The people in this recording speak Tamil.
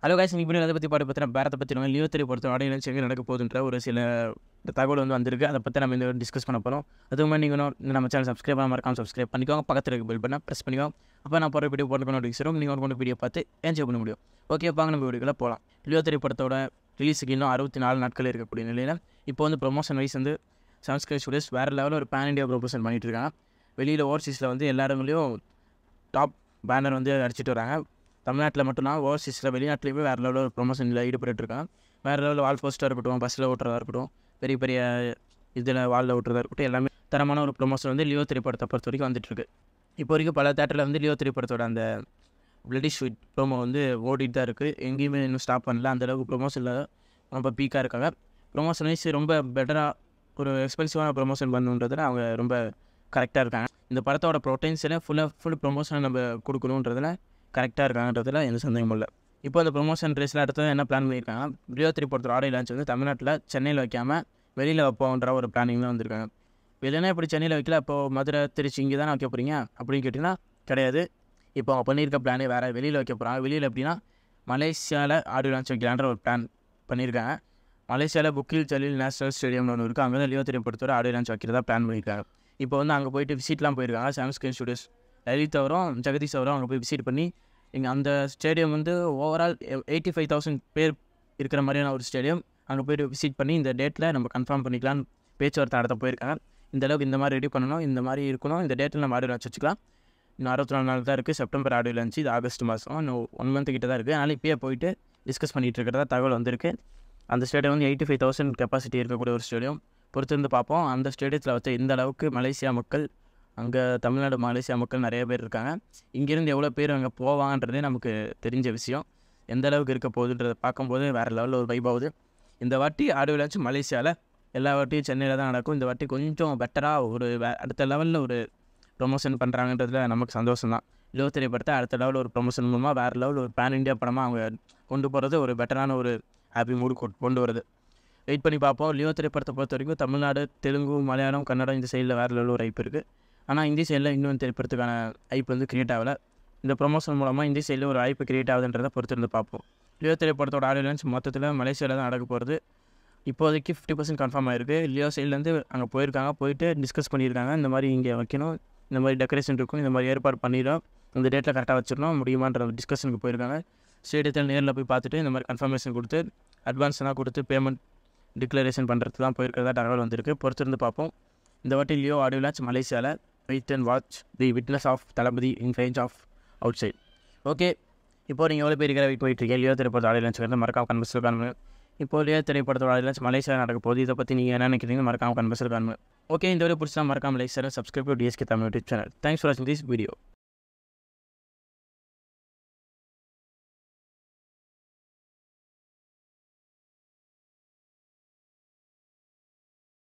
ஹலோ கைஸ், இன்னைக்கு அதை பற்றி பேரத்தை பற்றி நம்ம லியோ 3 பொறுத்த ஆடியன்ஸ் எங்கே நடக்க போகுதுன்ற ஒரு சில தகவல் வந்திருக்கு. அதை பற்றி நம்ம இந்த டிஸ்கஸ் பண்ண போகிறோம். அதுக்கு முன்னாடி நீங்கள் நம்ம சேனல் சப்ஸ்கிரைப் பண்ண மறக்காம சப்ஸ்கிரைப் பண்ணிக்கோங்க. பக்கத்தில் இருக்க பெல் பண்ண ப்ரெஸ் பண்ணிக்கோங்க. அப்போ நான் போகிற வீடியோ போட்டு நோட்டிஃபிகேஷன் நீங்கள் கொண்டு வீடியோ பார்த்து என்ஜாய் பண்ண முடியும். ஓகே, வாங்க நம்ம வீடியோக்குள்ள போகலாம். லியோ 3 படத்தோட ரிலீஸுக்கு இன்னும் 64 நாட்கள் இருக்கக்கூடிய நிலையில் இப்போ ப்ரொமோஷன் வைஸ் சன்ஸ்கிரீன் ஸ்டுடியோஸ் வேறு லெவலில் ஒரு பேன் இண்டியா ப்ரொமோஷன் பண்ணிகிட்டு இருக்காங்க. வெளியில் ஓவர்சீஸில் எல்லா இடங்களையும் டாப் பேனர் அடிச்சிட்டு வராங்க. தமிழ்நாட்டில் மட்டும்தான் ஓவர்சீஸில் வெளிநாட்டிலையுமே வேறு லெவலில் ஒரு ப்ரொமோஷனில் ஈடுபட்டுருக்காங்க. வேறு லெவலில் வால் போஸ்ட்டாக இருக்கட்டும், பஸ்ஸில் ஓட்டுறதா இருக்கட்டும், பெரிய பெரிய இதில் வாலில் ஓட்டுறதா இருக்கட்டும், எல்லாமே தரமான ஒரு ப்ரொமோஷன் லியோ 3 படத்தை பொறுத்த வரைக்கும் வந்துட்டுருக்கு. இப்போ வரைக்கும் பல தேட்டரில் லியோ 3 படத்தோட அந்த பிளடி ஸ்வீட் ப்ரோமோ ஓடிட்டு தான் இருக்குது. எங்கேயுமே இன்னும் ஸ்டாப் பண்ணல. அந்தளவுக்கு ப்ரொமோஷனில் ரொம்ப பீக்காக இருக்காங்க. ப்ரொமோஷன் வைஸ் ரொம்ப பெட்டராக ஒரு எக்ஸ்பென்சிவான ப்ரொமோஷன் பண்ணுன்றதில் அவங்க ரொம்ப கரெக்டாக இருக்காங்க. இந்த படத்தோட ப்ரொட்டென்ஷியலை ஃபுல் ப்ரொமோஷனை நம்ம கொடுக்கணுன்றதில் கரெக்டாக இருக்காங்கன்றதில் எந்த சந்தேகமும் இல்லை. இப்போ அந்த ப்ரொமோஷன் ரேஸில் அடுத்தது என்ன பிளான் பண்ணியிருக்காங்க, லியோ 3 படத்தோட ஆடியோ லான்ச் தமிழ்நாட்டில் சென்னையில் வைக்காமல் வெளியில் வைப்போன்ற ஒரு பிளானிங் தான் வந்திருக்காங்க. வெளியினா இப்படி சென்னையில் வைக்கல, அப்போது மதுரை, திருச்சி இங்கே தான் வைக்க போகிறீங்க அப்படின்னு கேட்டிங்கன்னா கிடையாது. இப்போ அவங்க பண்ணியிருக்க பிளானே வேறு. வெளியில் வைக்க போகிறாங்க. வெளியில் எப்படின்னா மலேசியாவில் ஆடியோ லான்ச் வைக்கலான்ற ஒரு பிளான் பண்ணியிருக்காங்க. மலேசியாவில் புக்கில் ஜலீல் நேஷனல் ஸ்டேடியம்னு ஒன்று இருக்குது. அங்கே தான் லியோ 3 படத்தோட ஆடியோ லான்ச் வைக்கிறதா பிளான் பண்ணியிருக்காங்க. இப்போ அங்கே போயிட்டு விசிட்லாம் போயிருக்காங்க. சாம்ஸ்கிரீன் ஸ்டுடியோஸ் லலித் அவரும் ஜெகதீஷ் அவரும் அங்கே போய் விசிட் பண்ணி இங்கே அந்த ஸ்டேடியம் ஓவரால் 85,000 பேர் இருக்கிற மாதிரியான ஒரு ஸ்டேடியம். அங்கே போய்ட்டு விசிட் பண்ணி இந்த டேட்டில் நம்ம கன்ஃபார்ம் பண்ணிக்கலான்னு பேச்சுவார்த்தை நடத்த போயிருக்காங்க. இந்தளவுக்கு இந்த மாதிரி ரெடி பண்ணணும், இந்த மாதிரி இருக்கணும், இந்த டேட்டில் நம்ம ஆடியோ லான்ச் வச்சுக்கலாம். இன்னும் 64 நாள் தான் இருக்குது. செப்டம்பர் ஆடியோ லான்ச், இது ஆகஸ்ட் மாதம், இன்னும் 1 மந்த் கிட்ட தான் இருக்குது. அதனால் இப்போயே போயிட்டு டிஸ்கஸ் பண்ணிகிட்டு இருக்கிறதா தகவல் வந்திருக்கு. அந்த ஸ்டேடியம் 85,000 கெப்பாசிட்டி இருக்கக்கூடிய ஒரு ஸ்டேடியம். பொறுத்திருந்து பார்ப்போம். அந்த ஸ்டேடியத்தில் இந்த அளவுக்கு மலேசியா மக்கள், அங்கே தமிழ்நாடு மலேசியா மக்கள் நிறைய பேர் இருக்காங்க. இங்கேருந்து எவ்வளோ பேர் அங்கே போவாங்கன்றதே நமக்கு தெரிஞ்ச விஷயம். எந்த அளவுக்கு இருக்க போகுதுன்றதை பார்க்கும்போது வேறு லெவலில் ஒரு வைப் ஆகுது. இந்த வாட்டி ஆடியோ லான்ச் மலேசியாவில், எல்லா வாட்டியும் சென்னையில் தான் நடக்கும். இந்த வாட்டி கொஞ்சம் பெட்டராக ஒரு அடுத்த லெவலில் ஒரு ப்ரொமோஷன் பண்ணுறாங்கன்றதுல நமக்கு சந்தோஷம் தான். லியோ 3 படத்தை அடுத்த லெவலில் ஒரு ப்ரொமோஷன் மூலமாக வேறு லெவலில் ஒரு பேன் இண்டியா படமாக அவங்க கொண்டு போகிறது, ஒரு பெட்டரான ஒரு ஹாப்பி மூடு கொண்டு வருது. வெயிட் பண்ணி பார்ப்போம். லியோ 3 படத்தை பொறுத்த வரைக்கும் தமிழ்நாடு, தெலுங்கு, மலையாளம், கன்னடம் இந்த சைடில் வேறு லெவலில் ஒரு ஹைப் இருக்குது. ஆனால் இந்தி சைடில் இன்னும் திரைப்படத்துக்கான ஹைப் க்ரியேட் ஆகலை. இந்த ப்ரொமோஷன் மூலமாக இந்தி சைடில் ஒரு ஹைப் க்ரியேட் ஆகுதுன்றதை பொறுத்திருந்து பார்ப்போம். லியோ 3 படத்தோட ஆடியோ லான்ச் மொத்தத்தில் மலேசியாவில் தான் நடக்க போகிறது. இப்போதைக்கு 50% கன்ஃபார்ம் ஆகிருக்கு. லியோ சைட்லேருந்து அங்கே போயிருக்காங்க. போயிட்டு டிஸ்கஸ் பண்ணியிருக்காங்க. இந்த மாதிரி இங்கே வைக்கணும், இந்த மாதிரி டெக்கரேஷன் இருக்கும், இந்த மாதிரி ஏற்பாடு பண்ணிடும், இந்த டேட்டில் கரெக்டாக வச்சிடணும் முடியுமான்ற டிஸ்கஷனுக்கு போயிருக்காங்க. ஸ்டேடியத்தில் நேரில் போய் பார்த்துட்டு இந்த மாதிரி கன்ஃபர்மேஷன் கொடுத்து அட்வான்ஸ்லாம் கொடுத்து பேமெண்ட் டிக்ளரேஷன் பண்ணுறது தான் போயிருக்கிறதா தகவல் வந்திருக்கு. பொறுத்திருந்து பார்ப்போம். இந்த வாட்டி லியோ ஆடியோ லான்ச் மலேசியாவில். Wait and watch the witness of Thalapathy in range of outside. Okay, இப்போ நீங்கள் எவ்வளோ பேர் வெயிட் போயிட்டுருக்கீங்க லியோ 3 படத்தோட ஆடியோ லான்ச் மறக்காம கன்வர்ஸில் காணுங்க. இப்போ லியோ 3 படத்தோட ஆடியோ லான்ச் மலேசியா நடக்க போகுது. இதை பற்றி நீங்கள் என்ன நினைக்கிறீங்க மறக்காம கன்வர்ஸில் காணுங்க. ஓகே, இந்த வீடியோ பிடிச்சா மறக்காம like, share, subscribe to TSK Tamil YouTube channel. Thanks for வாட்சிங் திஸ் வீடியோ.